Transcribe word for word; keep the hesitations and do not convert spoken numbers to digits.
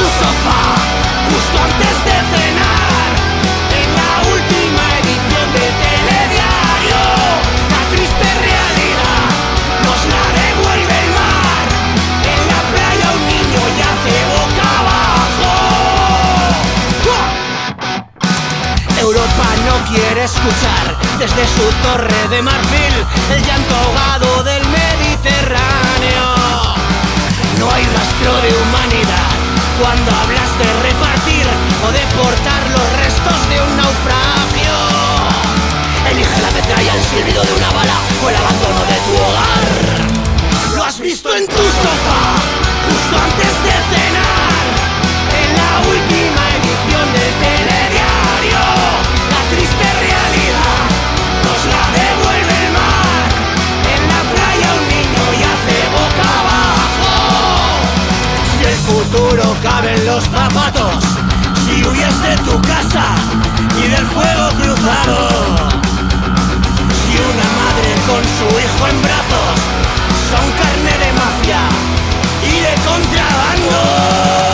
sofá, justo antes de cenar, en la última edición de Telediario. La triste realidad nos la devuelve el mar. En la playa un niño yace boca abajo. Europa no quiere escuchar desde su torre de marfil el llanto ahogado del Mediterráneo. No hay rastro de humanidad cuando hablas de repartir o deportar los restos de un naufragio. Elige la metralla, el silbido de una bala o el abandono de tu hogar. Lo has visto en tu sofá, justo antes de cenar, en la última edición del Telediario. La triste realidad nos la devuelve el mar. En la playa un niño yace boca abajo. Si el futuro cabe en los zapatos, si huyes de tu casa y del fuego cruzado, si una madre con su hijo en brazos son carne de mafia y de contrabando.